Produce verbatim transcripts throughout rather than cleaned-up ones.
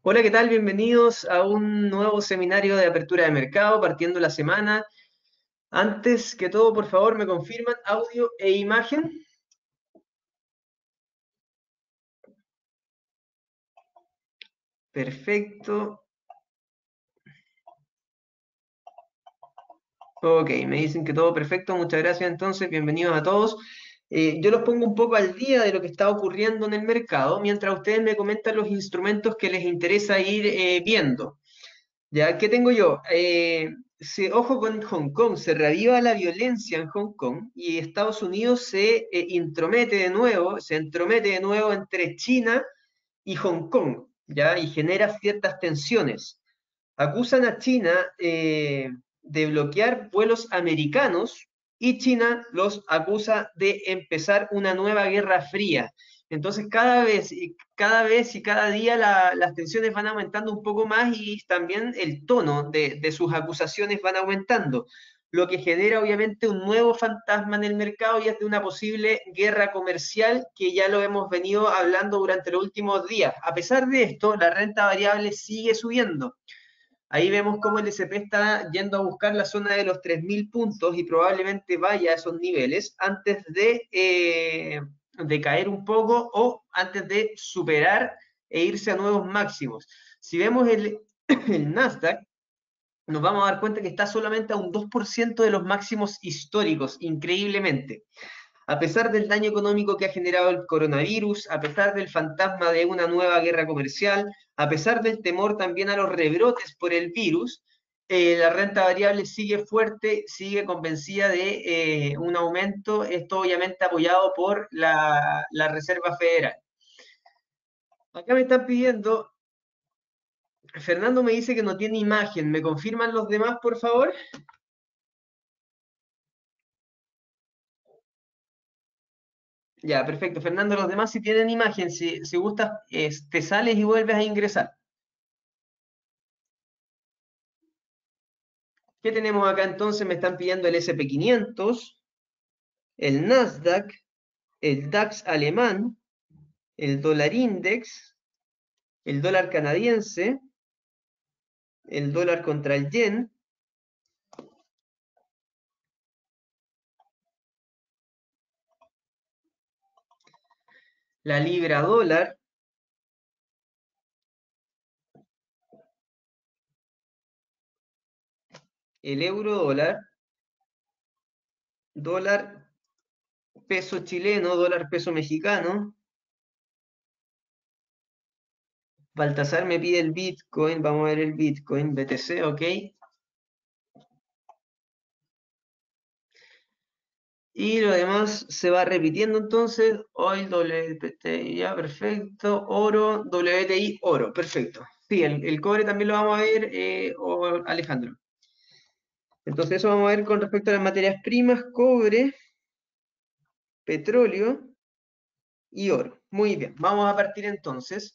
Hola, ¿qué tal? Bienvenidos a un nuevo seminario de apertura de mercado, partiendo la semana. Antes que todo, por favor, me confirman audio e imagen. Perfecto. Ok, me dicen que todo perfecto. Muchas gracias entonces. Bienvenidos a todos. Eh, yo los pongo un poco al día de lo que está ocurriendo en el mercado, mientras ustedes me comentan los instrumentos que les interesa ir eh, viendo. ¿Ya? ¿Qué tengo yo? Eh, se- ojo con Hong Kong, se reaviva la violencia en Hong Kong y Estados Unidos se eh, intromete de nuevo, se entromete de nuevo entre China y Hong Kong, ¿ya? Y genera ciertas tensiones. Acusan a China eh, de bloquear vuelos americanos y China los acusa de empezar una nueva guerra fría. Entonces cada vez, y cada vez y cada día la- las tensiones van aumentando un poco más y también el tono de, de sus acusaciones van aumentando, lo que genera obviamente un nuevo fantasma en el mercado y es de una posible guerra comercial que ya lo hemos venido hablando durante los últimos días. A pesar de esto, la renta variable sigue subiendo. Ahí vemos cómo el S and P está yendo a buscar la zona de los tres mil puntos y probablemente vaya a esos niveles antes de, eh, de caer un poco o antes de superar e irse a nuevos máximos. Si vemos el, el Nasdaq, nos vamos a dar cuenta que está solamente a un dos por ciento de los máximos históricos, increíblemente. A pesar del daño económico que ha generado el coronavirus, a pesar del fantasma de una nueva guerra comercial, a pesar del temor también a los rebrotes por el virus, eh, la renta variable sigue fuerte, sigue convencida de eh, un aumento, esto obviamente apoyado por la, la Reserva Federal. Acá me están pidiendo, Fernando me dice que no tiene imagen, ¿me confirman los demás, por favor? Ya, perfecto. Fernando, los demás si tienen imagen, si, si gustas, eh, te sales y vuelves a ingresar. ¿Qué tenemos acá entonces? Me están pidiendo el S and P quinientos, el Nasdaq, el DAX alemán, el dólar index, el dólar canadiense, el dólar contra el yen, la libra dólar, el euro dólar, dólar peso chileno, dólar peso mexicano. Baltasar me pide el Bitcoin, vamos a ver el Bitcoin, B T C, ok. Y lo demás se va repitiendo entonces. Oil, W P T, ya, perfecto. Oro, W T I, oro, perfecto. Sí, el, el cobre también lo vamos a ver, eh, o Alejandro. Entonces eso vamos a ver con respecto a las materias primas, cobre, petróleo y oro. Muy bien, vamos a partir entonces.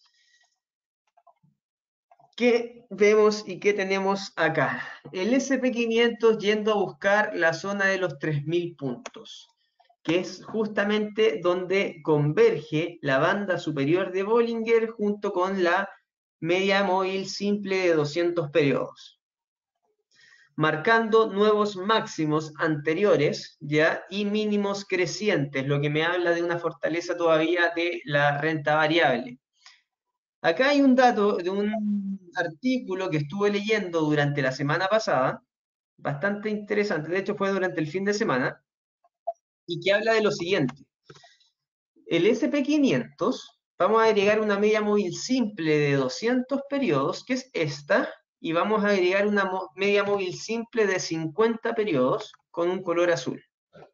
¿Qué vemos y qué tenemos acá? El S and P quinientos yendo a buscar la zona de los tres mil puntos, que es justamente donde converge la banda superior de Bollinger junto con la media móvil simple de doscientos periodos, marcando nuevos máximos anteriores, ¿ya? Y mínimos crecientes, lo que me habla de una fortaleza todavía de la renta variable. Acá hay un dato de un artículo que estuve leyendo durante la semana pasada, bastante interesante, de hecho fue durante el fin de semana, y que habla de lo siguiente. El S and P quinientos, vamos a agregar una media móvil simple de doscientos periodos, que es esta, y vamos a agregar una media móvil simple de cincuenta periodos con un color azul.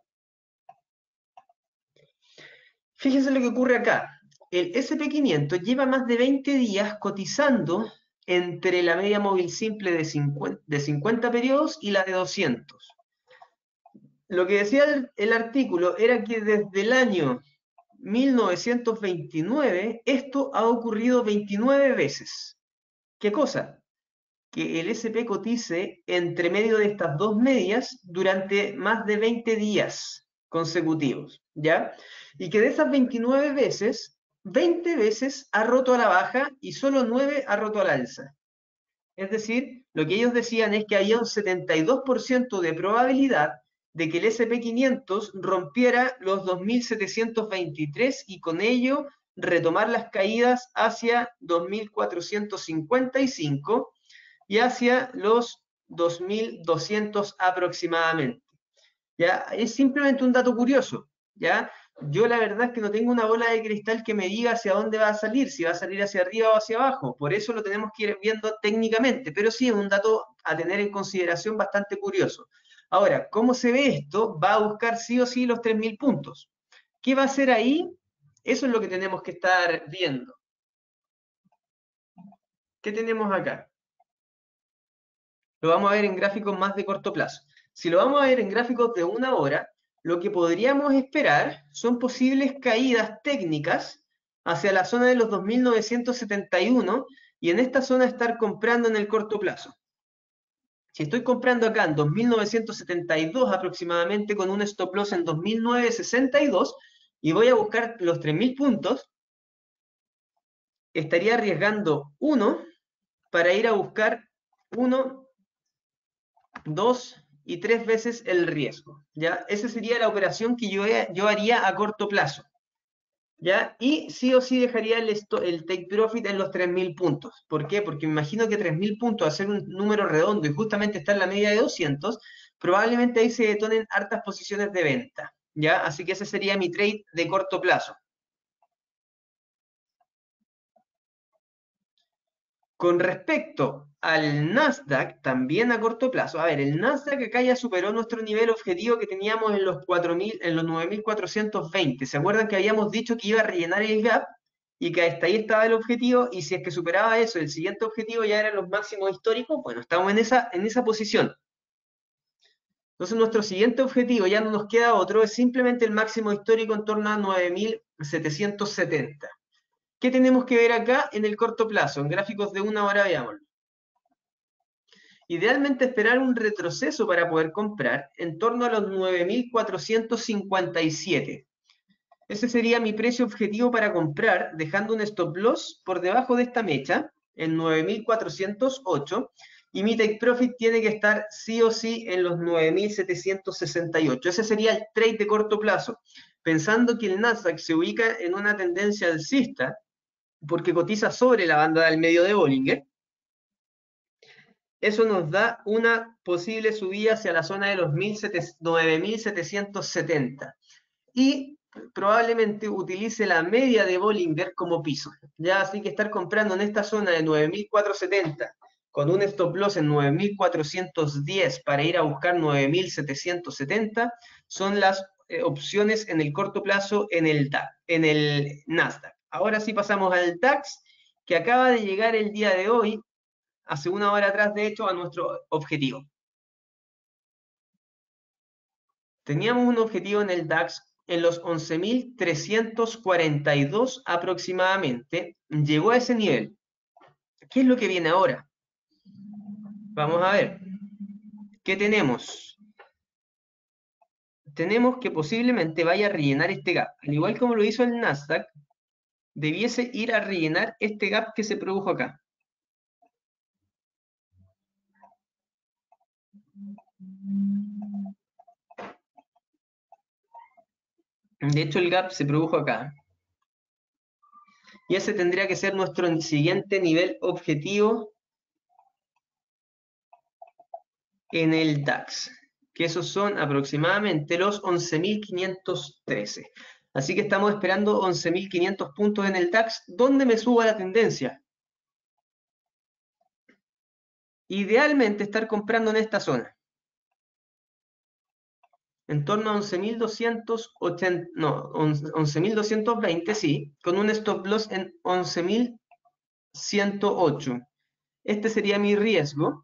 Fíjense lo que ocurre acá. El S and P quinientos lleva más de veinte días cotizando entre la media móvil simple de cincuenta, de cincuenta periodos y la de doscientos. Lo que decía el, el artículo era que desde el año mil novecientos veintinueve esto ha ocurrido veintinueve veces. ¿Qué cosa? Que el S and P cotice entre medio de estas dos medias durante más de veinte días consecutivos, ¿ya? Y que de esas veintinueve veces, veinte veces ha roto a la baja y solo nueve ha roto al alza. Es decir, lo que ellos decían es que había un setenta y dos por ciento de probabilidad de que el ese pe quinientos rompiera los dos mil setecientos veintitrés y con ello retomar las caídas hacia dos mil cuatrocientos cincuenta y cinco y hacia los dos mil doscientos aproximadamente. ¿Ya? Es simplemente un dato curioso, ¿ya? Yo la verdad es que no tengo una bola de cristal que me diga hacia dónde va a salir, si va a salir hacia arriba o hacia abajo, por eso lo tenemos que ir viendo técnicamente, pero sí es un dato a tener en consideración bastante curioso. Ahora, ¿cómo se ve esto? Va a buscar sí o sí los tres mil puntos. ¿Qué va a hacer ahí? Eso es lo que tenemos que estar viendo. ¿Qué tenemos acá? Lo vamos a ver en gráficos más de corto plazo. Si lo vamos a ver en gráficos de una hora, lo que podríamos esperar son posibles caídas técnicas hacia la zona de los dos mil novecientos setenta y uno y en esta zona estar comprando en el corto plazo. Si estoy comprando acá en dos mil novecientos setenta y dos aproximadamente con un stop loss en dos mil novecientos sesenta y dos y voy a buscar los tres mil puntos, estaría arriesgando uno para ir a buscar uno, dos y tres veces el riesgo, ¿ya? Esa sería la operación que yo, yo haría a corto plazo, ¿ya? Y sí o sí dejaría el, el take profit en los tres mil puntos. ¿Por qué? Porque me imagino que tres mil puntos, hacer un número redondo y justamente estar en la media de doscientos, probablemente ahí se detonen hartas posiciones de venta, ¿ya? Así que ese sería mi trade de corto plazo. Con respecto al Nasdaq, también a corto plazo, a ver, el Nasdaq acá ya superó nuestro nivel objetivo que teníamos en los, cuatro mil, en los nueve mil cuatrocientos veinte. ¿Se acuerdan que habíamos dicho que iba a rellenar el gap y que hasta ahí estaba el objetivo? Y si es que superaba eso, el siguiente objetivo ya eran los máximos históricos. Bueno, estamos en esa, en esa posición. Entonces nuestro siguiente objetivo, ya no nos queda otro, es simplemente el máximo histórico en torno a nueve mil setecientos setenta. ¿Qué tenemos que ver acá en el corto plazo? En gráficos de una hora, veámoslo. Idealmente esperar un retroceso para poder comprar en torno a los nueve mil cuatrocientos cincuenta y siete. Ese sería mi precio objetivo para comprar, dejando un stop loss por debajo de esta mecha, en nueve mil cuatrocientos ocho, y mi take profit tiene que estar sí o sí en los nueve mil setecientos sesenta y ocho. Ese sería el trade de corto plazo, pensando que el Nasdaq se ubica en una tendencia alcista, porque cotiza sobre la banda del medio de Bollinger. Eso nos da una posible subida hacia la zona de los nueve mil setecientos setenta. Y probablemente utilice la media de Bollinger como piso. Ya así que estar comprando en esta zona de nueve mil cuatrocientos setenta con un stop loss en nueve mil cuatrocientos diez para ir a buscar nueve mil setecientos setenta son las eh, opciones en el corto plazo en el, en el Nasdaq. Ahora sí pasamos al DAX, que acaba de llegar el día de hoy, hace una hora atrás, de hecho, a nuestro objetivo. Teníamos un objetivo en el DAX en los once mil trescientos cuarenta y dos aproximadamente. Llegó a ese nivel. ¿Qué es lo que viene ahora? Vamos a ver. ¿Qué tenemos? Tenemos que posiblemente vaya a rellenar este gap. Al igual como lo hizo el Nasdaq, debiese ir a rellenar este gap que se produjo acá. De hecho, el gap se produjo acá. Y ese tendría que ser nuestro siguiente nivel objetivo en el DAX, que esos son aproximadamente los once mil quinientos trece. Así que estamos esperando once mil quinientos puntos en el DAX, donde me suba la tendencia. Idealmente estar comprando en esta zona. En torno a once mil doscientos ochenta, no, once mil doscientos veinte, sí, con un stop loss en once mil ciento ocho. Este sería mi riesgo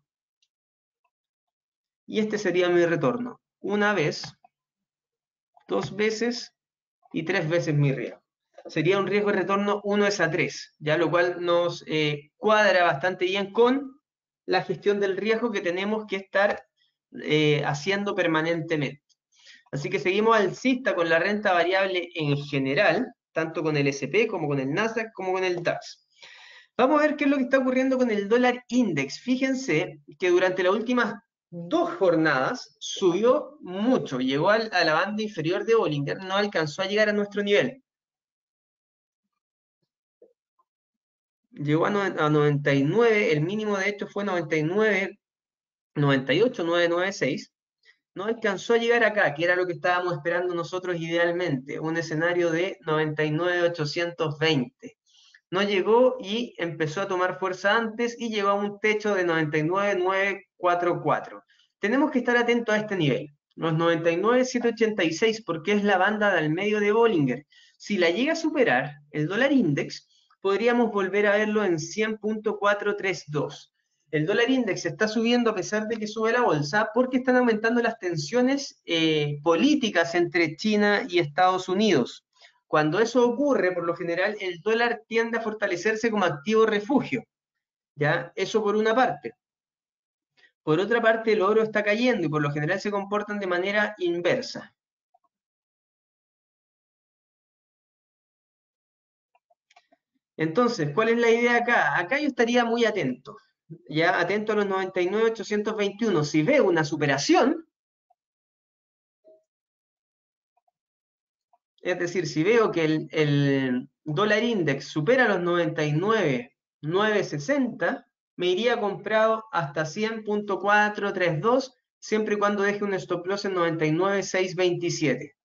y este sería mi retorno. Una vez, dos veces y tres veces mi riesgo. Sería un riesgo de retorno uno es a tres, ya lo cual nos eh, cuadra bastante bien con la gestión del riesgo que tenemos que estar eh, haciendo permanentemente. Así que seguimos alcista con la renta variable en general, tanto con el S and P como con el Nasdaq como con el DAX. Vamos a ver qué es lo que está ocurriendo con el dólar index. Fíjense que durante las últimas dos jornadas subió mucho, llegó al, a la banda inferior de Bollinger, no alcanzó a llegar a nuestro nivel. Llegó a, no, a noventa y nueve, el mínimo de hecho fue noventa y nueve, noventa y ocho, novecientos noventa y seis. No alcanzó a llegar acá, que era lo que estábamos esperando nosotros idealmente, un escenario de noventa y nueve mil ochocientos veinte. No llegó y empezó a tomar fuerza antes y llegó a un techo de noventa y nueve mil novecientos cuarenta y cuatro. Tenemos que estar atentos a este nivel, los noventa y nueve mil setecientos ochenta y seis, porque es la banda del medio de Bollinger. Si la llega a superar, el dólar index, podríamos volver a verlo en cien punto cuatrocientos treinta y dos. El dólar index está subiendo a pesar de que sube la bolsa porque están aumentando las tensiones eh, políticas entre China y Estados Unidos. Cuando eso ocurre, por lo general, el dólar tiende a fortalecerse como activo refugio. ¿Ya? Eso por una parte. Por otra parte, el oro está cayendo y por lo general se comportan de manera inversa. Entonces, ¿cuál es la idea acá? Acá yo estaría muy atento. Ya, atento a los noventa y nueve mil ochocientos veintiuno. Si veo una superación, es decir, si veo que el, el dólar index supera los noventa y nueve mil novecientos sesenta, me iría comprado hasta cien punto cuatrocientos treinta y dos, siempre y cuando deje un stop loss en noventa y nueve mil seiscientos veintisiete.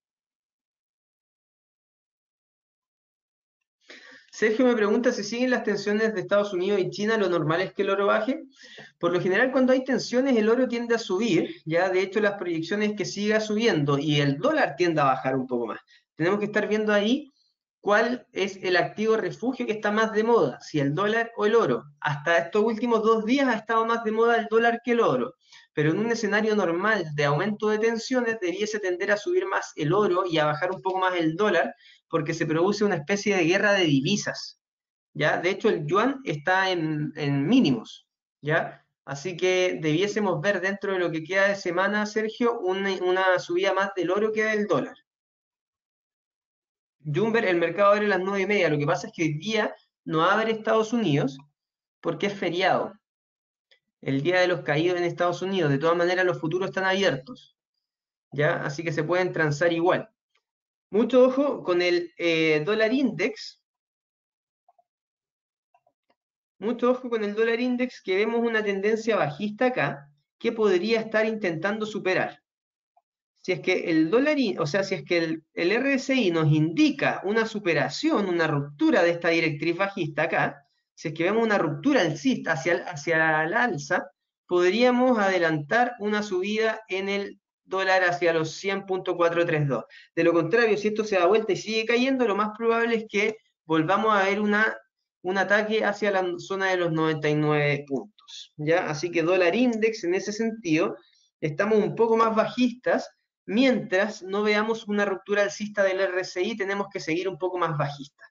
Sergio me pregunta si siguen las tensiones de Estados Unidos y China, lo normal es que el oro baje. Por lo general, cuando hay tensiones, el oro tiende a subir, ya de hecho las proyecciones es que siga subiendo y el dólar tiende a bajar un poco más. Tenemos que estar viendo ahí cuál es el activo refugio que está más de moda, si el dólar o el oro. Hasta estos últimos dos días ha estado más de moda el dólar que el oro, pero en un escenario normal de aumento de tensiones debiese tender a subir más el oro y a bajar un poco más el dólar, porque se produce una especie de guerra de divisas, ¿ya? De hecho, el yuan está en, en mínimos, ¿ya? Así que debiésemos ver dentro de lo que queda de semana, Sergio, una, una subida más del oro que del dólar. Jumber, el mercado abre a las nueve y media. Lo que pasa es que hoy día no abre Estados Unidos porque es feriado. El día de los caídos en Estados Unidos. De todas maneras, los futuros están abiertos, ¿ya? Así que se pueden transar igual. Mucho ojo con el eh, dólar index. Mucho ojo con el dólar index, que vemos una tendencia bajista acá que podría estar intentando superar. Si es que el dólar, o sea, si es que el, el R S I nos indica una superación, una ruptura de esta directriz bajista acá, si es que vemos una ruptura alcista hacia, hacia la alza, podríamos adelantar una subida en el dólar hacia los cien punto cuatrocientos treinta y dos. De lo contrario, si esto se da vuelta y sigue cayendo, lo más probable es que volvamos a ver una, un ataque hacia la zona de los noventa y nueve puntos, ¿ya? Así que dólar index, en ese sentido, estamos un poco más bajistas. Mientras no veamos una ruptura alcista del R S I, tenemos que seguir un poco más bajista.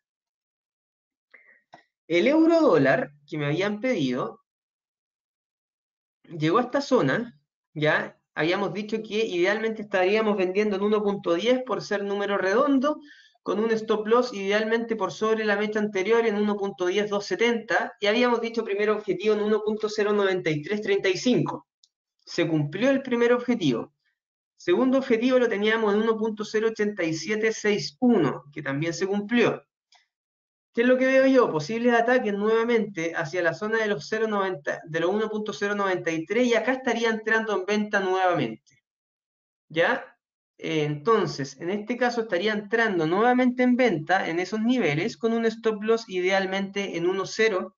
El euro dólar que me habían pedido llegó a esta zona, ya habíamos dicho que idealmente estaríamos vendiendo en uno punto diez por ser número redondo, con un stop loss idealmente por sobre la mecha anterior en uno punto diez doscientos setenta, y habíamos dicho primer objetivo en uno punto cero noventa y tres treinta y cinco. Se cumplió el primer objetivo. Segundo objetivo lo teníamos en uno punto cero ochenta y siete sesenta y uno, que también se cumplió. ¿Qué es lo que veo yo? Posibles ataques nuevamente hacia la zona de los, cero noventa, de los uno punto cero noventa y tres, y acá estaría entrando en venta nuevamente. ¿Ya? Eh, entonces, en este caso estaría entrando nuevamente en venta en esos niveles con un stop loss idealmente en uno punto cero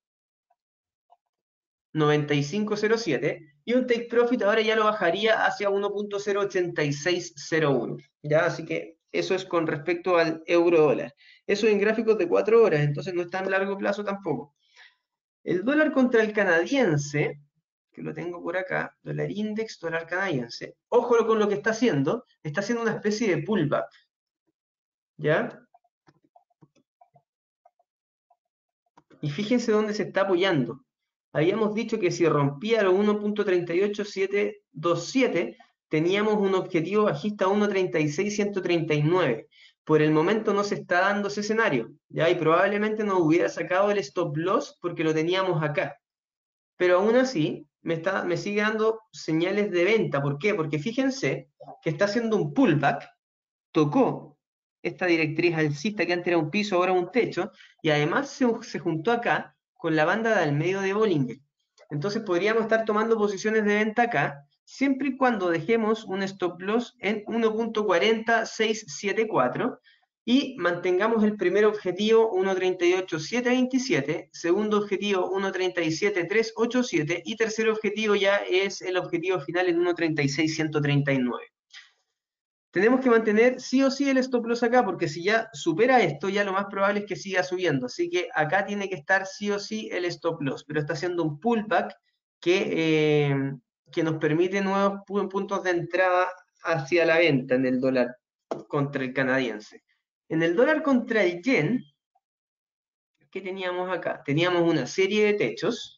noventa y cinco cero siete, y un take profit ahora ya lo bajaría hacia uno punto cero ochenta y seis cero uno, ¿ya? Así que eso es con respecto al euro dólar. Eso en gráficos de cuatro horas, entonces no está en largo plazo tampoco. El dólar contra el canadiense, que lo tengo por acá, dólar index, dólar canadiense. Ojo con lo que está haciendo, está haciendo una especie de pullback, ¿ya? Y fíjense dónde se está apoyando. Habíamos dicho que si rompía los uno punto treinta y ocho setecientos veintisiete, teníamos un objetivo bajista uno punto treinta y seis ciento treinta y nueve. Por el momento no se está dando ese escenario, ¿ya? Y probablemente nos hubiera sacado el stop loss porque lo teníamos acá. Pero aún así, me, está, me sigue dando señales de venta. ¿Por qué? Porque fíjense que está haciendo un pullback, tocó esta directriz alcista que antes era un piso, ahora un techo, y además se, se juntó acá con la banda del medio de Bollinger. Entonces podríamos estar tomando posiciones de venta acá, siempre y cuando dejemos un stop loss en uno punto cuarenta seiscientos setenta y cuatro y mantengamos el primer objetivo uno punto treinta y ocho setecientos veintisiete, segundo objetivo uno punto treinta y siete trescientos ochenta y siete y tercer objetivo ya es el objetivo final en uno punto treinta y seis ciento treinta y nueve. Tenemos que mantener sí o sí el stop loss acá, porque si ya supera esto, ya lo más probable es que siga subiendo. Así que acá tiene que estar sí o sí el stop loss, pero está haciendo un pullback que, eh, que nos permite nuevos puntos de entrada hacia la venta en el dólar contra el canadiense. En el dólar contra el yen, ¿qué teníamos acá? Teníamos una serie de techos.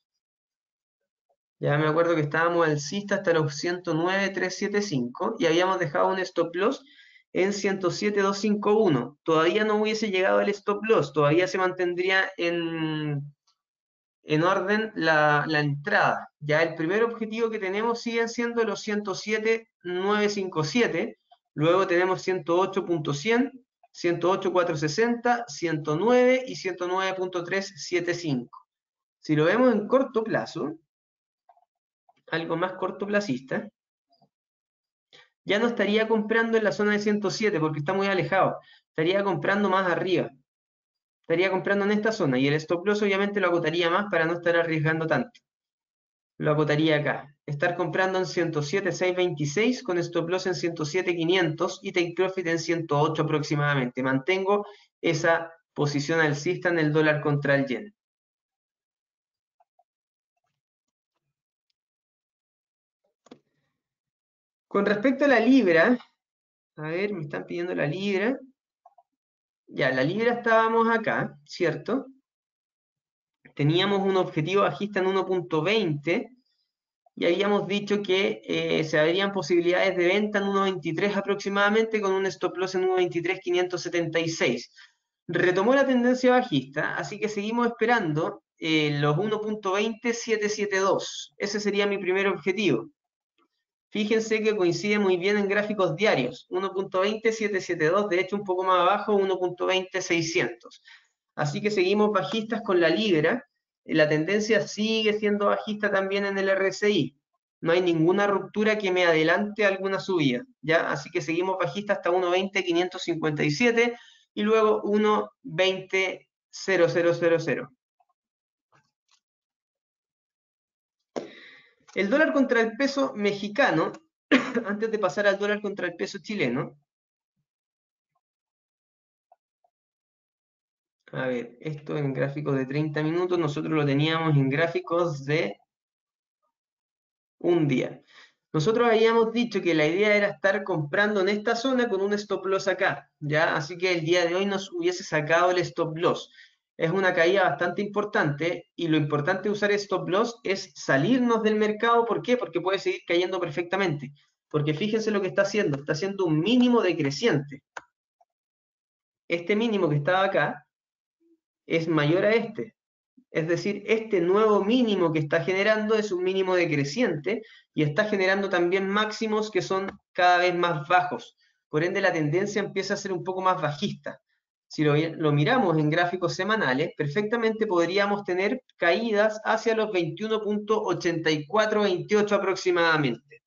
Ya me acuerdo que estábamos alcista hasta los ciento nueve mil trescientos setenta y cinco y habíamos dejado un stop loss en ciento siete mil doscientos cincuenta y uno. Todavía no hubiese llegado el stop loss, todavía se mantendría en, en orden la, la entrada. Ya el primer objetivo que tenemos siguen siendo los ciento siete mil novecientos cincuenta y siete, luego tenemos ciento ocho mil cien, ciento ocho mil cuatrocientos sesenta, ciento nueve y ciento nueve mil trescientos setenta y cinco. Si lo vemos en corto plazo, algo más cortoplacista, ya no estaría comprando en la zona de ciento siete porque está muy alejado, estaría comprando más arriba, estaría comprando en esta zona y el stop loss obviamente lo agotaría más para no estar arriesgando tanto, lo agotaría acá, estar comprando en ciento siete mil seiscientos veintiséis con stop loss en ciento siete mil quinientos y take profit en ciento ocho aproximadamente, mantengo esa posición alcista en el dólar contra el yen. Con respecto a la libra, a ver, me están pidiendo la libra. Ya, la libra estábamos acá, ¿cierto? Teníamos un objetivo bajista en uno punto veinte y habíamos dicho que eh, se abrían posibilidades de venta en uno punto veintitrés aproximadamente con un stop loss en uno punto veintitrés mil quinientos setenta y seis. Retomó la tendencia bajista, así que seguimos esperando eh, los uno punto veinte setecientos setenta y dos. Ese sería mi primer objetivo. Fíjense que coincide muy bien en gráficos diarios. uno punto veinte setecientos setenta y dos, de hecho un poco más abajo, uno punto veinte seiscientos. Así que seguimos bajistas con la libra. La tendencia sigue siendo bajista también en el R S I. No hay ninguna ruptura que me adelante alguna subida, ¿ya? Así que seguimos bajistas hasta uno punto veinte quinientos cincuenta y siete y luego uno punto veinte cero cero cero cero. El dólar contra el peso mexicano, antes de pasar al dólar contra el peso chileno. A ver, esto en gráficos de treinta minutos, nosotros lo teníamos en gráficos de un día. Nosotros habíamos dicho que la idea era estar comprando en esta zona con un stop loss acá, ¿ya? Así que el día de hoy nos hubiese sacado el stop loss. Es una caída bastante importante y lo importante de usar stop loss es salirnos del mercado. ¿Por qué? Porque puede seguir cayendo perfectamente. Porque fíjense lo que está haciendo. Está haciendo un mínimo decreciente. Este mínimo que estaba acá es mayor a este. Es decir, este nuevo mínimo que está generando es un mínimo decreciente y está generando también máximos que son cada vez más bajos. Por ende, la tendencia empieza a ser un poco más bajista. Si lo, lo miramos en gráficos semanales, perfectamente podríamos tener caídas hacia los veintiuno punto ochenta y cuatro veintiocho aproximadamente.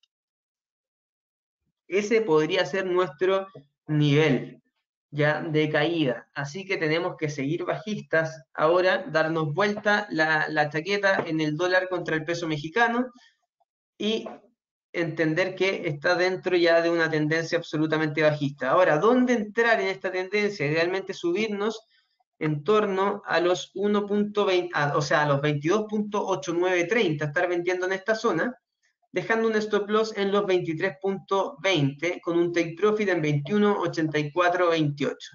Ese podría ser nuestro nivel ya de caída. Así que tenemos que seguir bajistas. Ahora darnos vuelta la, la chaqueta en el dólar contra el peso mexicano y entender que está dentro ya de una tendencia absolutamente bajista. Ahora, ¿dónde entrar en esta tendencia? Idealmente subirnos en torno a los uno punto veinte, o sea, a los veintidós punto ochenta y nueve treinta, estar vendiendo en esta zona, dejando un stop loss en los veintitrés punto veinte con un take profit en veintiuno punto ochenta y cuatro veintiocho.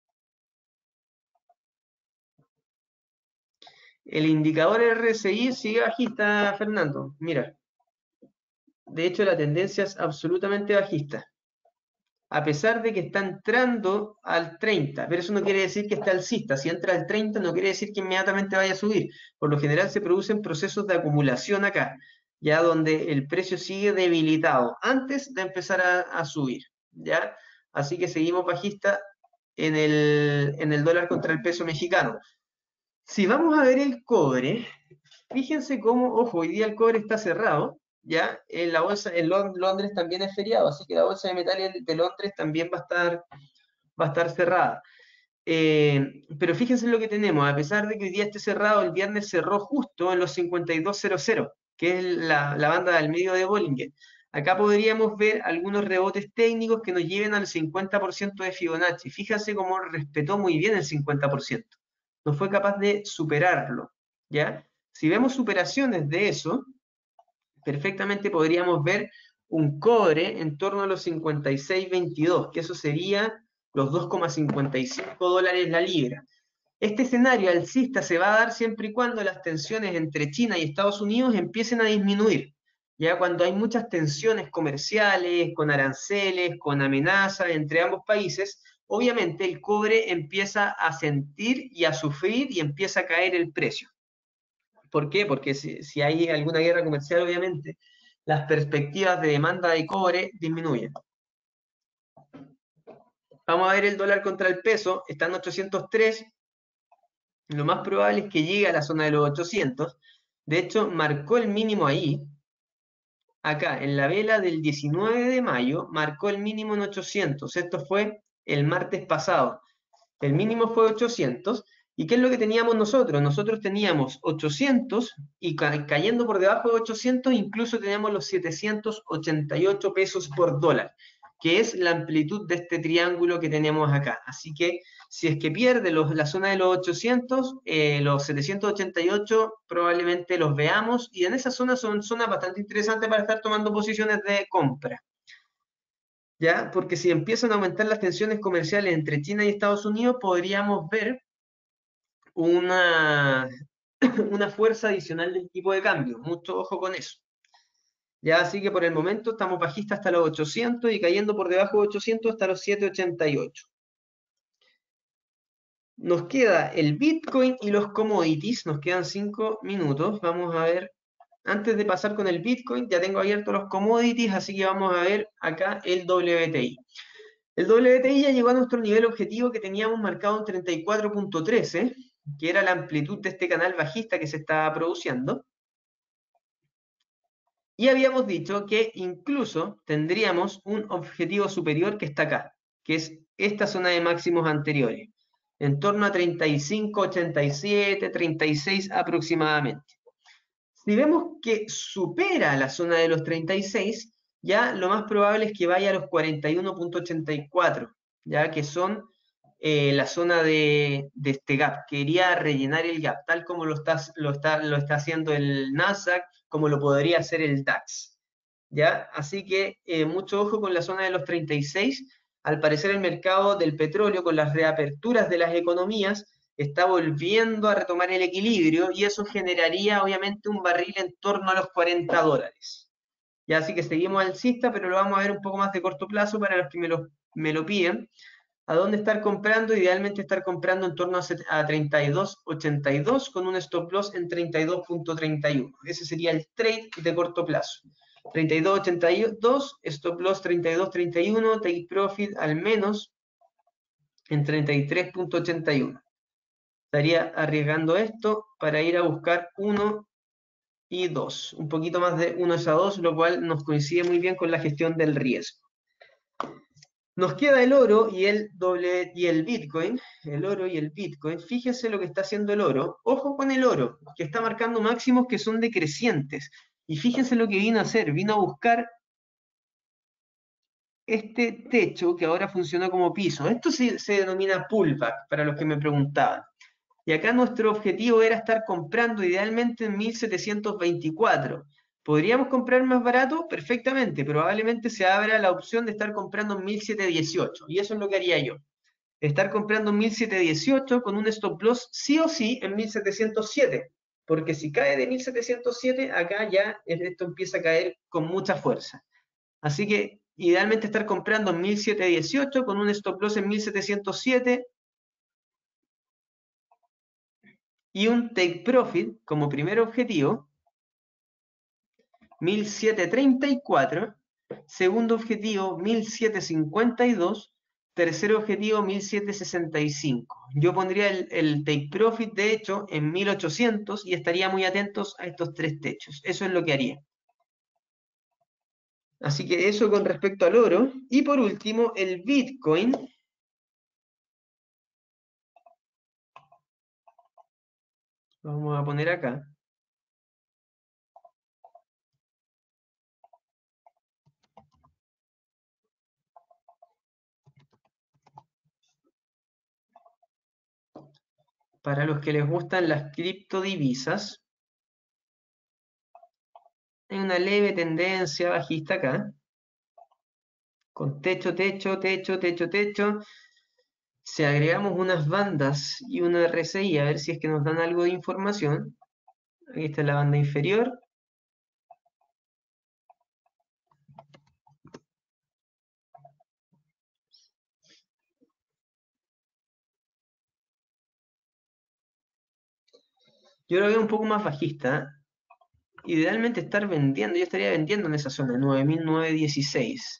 El indicador R S I sigue bajista, Fernando. Mira, de hecho la tendencia es absolutamente bajista. a pesar de que está entrando al treinta, pero eso no quiere decir que esté alcista. Si entra al treinta no quiere decir que inmediatamente vaya a subir. Por lo general se producen procesos de acumulación acá, ya donde el precio sigue debilitado antes de empezar a, a subir, ¿ya? Así que seguimos bajista en el, en el dólar contra el peso mexicano. Si vamos a ver el cobre, fíjense cómo, ojo, hoy día el cobre está cerrado, ¿ya? En la bolsa, en Londres también es feriado, así que la bolsa de metales de Londres también va a estar, va a estar cerrada. Eh, pero fíjense en lo que tenemos, a pesar de que hoy día esté cerrado, el viernes cerró justo en los cincuenta y dos cero cero, que es la, la banda del medio de Bollinger. Acá podríamos ver algunos rebotes técnicos que nos lleven al cincuenta por ciento de Fibonacci. Fíjense cómo respetó muy bien el cincuenta por ciento. No fue capaz de superarlo, ¿ya? Si vemos superaciones de eso, perfectamente podríamos ver un cobre en torno a los cincuenta y seis veintidós, que eso sería los dos coma cincuenta y cinco dólares la libra. Este escenario alcista se va a dar siempre y cuando las tensiones entre China y Estados Unidos empiecen a disminuir. Ya cuando hay muchas tensiones comerciales, con aranceles, con amenazas entre ambos países, obviamente el cobre empieza a sentir y a sufrir y empieza a caer el precio. ¿Por qué? Porque si, si hay alguna guerra comercial, obviamente, las perspectivas de demanda de cobre disminuyen. Vamos a ver el dólar contra el peso, está en ochocientos tres, lo más probable es que llegue a la zona de los ochocientos, de hecho marcó el mínimo ahí, acá en la vela del diecinueve de mayo, marcó el mínimo en ochocientos, esto fue el martes pasado, el mínimo fue ochocientos, ¿y qué es lo que teníamos nosotros? Nosotros teníamos ochocientos y ca cayendo por debajo de ochocientos incluso teníamos los setecientos ochenta y ocho pesos por dólar, que es la amplitud de este triángulo que tenemos acá. Así que si es que pierde los, la zona de los ochocientos, eh, los setecientos ochenta y ocho probablemente los veamos, y en esa zona son zonas bastante interesantes para estar tomando posiciones de compra. ¿Ya? Porque si empiezan a aumentar las tensiones comerciales entre China y Estados Unidos, podríamos ver una, una fuerza adicional del tipo de cambio. Mucho ojo con eso. Ya, así que por el momento estamos bajistas hasta los ochocientos y cayendo por debajo de ochocientos hasta los setecientos ochenta y ocho. Nos queda el Bitcoin y los commodities, nos quedan cinco minutos. Vamos a ver, antes de pasar con el Bitcoin, ya tengo abiertos los commodities, así que vamos a ver acá el W T I. El W T I ya llegó a nuestro nivel objetivo que teníamos marcado en treinta y cuatro punto trece, que era la amplitud de este canal bajista que se estaba produciendo. Y habíamos dicho que incluso tendríamos un objetivo superior que está acá, que es esta zona de máximos anteriores, en torno a treinta y cinco, ochenta y siete, treinta y seis aproximadamente. Si vemos que supera la zona de los treinta y seis, ya lo más probable es que vaya a los cuarenta y uno punto ochenta y cuatro, ya que son eh, la zona de, de este gap. Quería rellenar el gap, tal como lo está, lo está, lo está haciendo el Nasdaq, como lo podría hacer el DAX. ¿Ya? Así que eh, mucho ojo con la zona de los treinta y seis. Al parecer el mercado del petróleo, con las reaperturas de las economías, está volviendo a retomar el equilibrio y eso generaría obviamente un barril en torno a los cuarenta dólares. Ya, así que seguimos alcista, pero lo vamos a ver un poco más de corto plazo para los que me lo, me lo piden. ¿A dónde estar comprando? Idealmente estar comprando en torno a treinta y dos ochenta y dos con un stop loss en treinta y dos punto treinta y uno. Ese sería el trade de corto plazo. treinta y dos ochenta y dos, stop loss treinta y dos treinta y uno, take profit al menos en treinta y tres punto ochenta y uno. Estaría arriesgando esto para ir a buscar uno y dos. Un poquito más de uno a dos, lo cual nos coincide muy bien con la gestión del riesgo. Nos queda el oro y el, doble, y el Bitcoin, el oro y el Bitcoin. Fíjense lo que está haciendo el oro. Ojo con el oro, que está marcando máximos que son decrecientes. Y fíjense lo que vino a hacer. Vino a buscar este techo que ahora funciona como piso. Esto se, se denomina pullback, para los que me preguntaban. Y acá nuestro objetivo era estar comprando idealmente en mil setecientos veinticuatro. ¿Podríamos comprar más barato? Perfectamente. Probablemente se abra la opción de estar comprando en mil setecientos dieciocho. Y eso es lo que haría yo. Estar comprando en mil setecientos dieciocho con un stop loss sí o sí en mil setecientos siete. Porque si cae de mil setecientos siete, acá ya esto empieza a caer con mucha fuerza. Así que Idealmente estar comprando en mil setecientos dieciocho con un stop loss en mil setecientos siete y un take profit como primer objetivo, mil setecientos treinta y cuatro, segundo objetivo mil setecientos cincuenta y dos, tercer objetivo mil setecientos sesenta y cinco. Yo pondría el, el take profit de hecho en mil ochocientos y estaría muy atentos a estos tres techos. Eso es lo que haría. Así que eso con respecto al oro. Y por último, el Bitcoin. Vamos a poner acá. Para los que les gustan las criptodivisas, hay una leve tendencia bajista acá. Con techo, techo, techo, techo, techo. Si agregamos unas bandas y una R S I, a ver si es que nos dan algo de información. Aquí está la banda inferior. Yo lo veo un poco más bajista. Idealmente estar vendiendo, yo estaría vendiendo en esa zona, nueve mil novecientos dieciséis.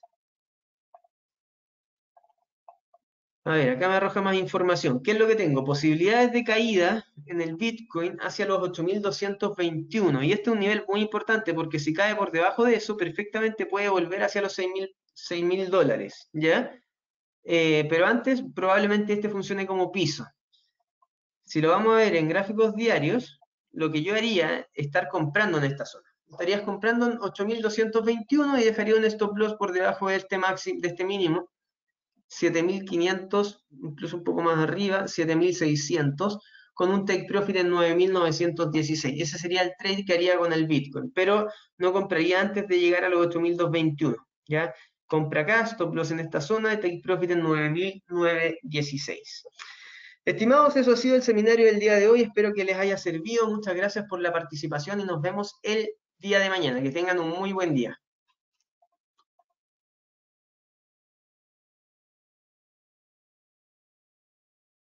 A ver, acá me arroja más información. ¿Qué es lo que tengo? Posibilidades de caída en el Bitcoin hacia los ocho mil doscientos veintiuno. Y este es un nivel muy importante porque si cae por debajo de eso, perfectamente puede volver hacia los seis mil dólares, ¿ya? Eh, pero antes probablemente este funcione como piso. Si lo vamos a ver en gráficos diarios, lo que yo haría es estar comprando en esta zona. Estarías comprando en ocho mil doscientos veintiuno y dejaría un stop loss por debajo de este máximo, de este mínimo, siete mil quinientos, incluso un poco más arriba, siete mil seiscientos, con un take profit en nueve mil novecientos dieciséis. Ese sería el trade que haría con el Bitcoin, pero no compraría antes de llegar a los ocho mil doscientos veintiuno, ¿ya? Compra acá, stop loss en esta zona, y take profit en nueve mil novecientos dieciséis. Estimados, eso ha sido el seminario del día de hoy. Espero que les haya servido. Muchas gracias por la participación y nos vemos el día de mañana. Que tengan un muy buen día.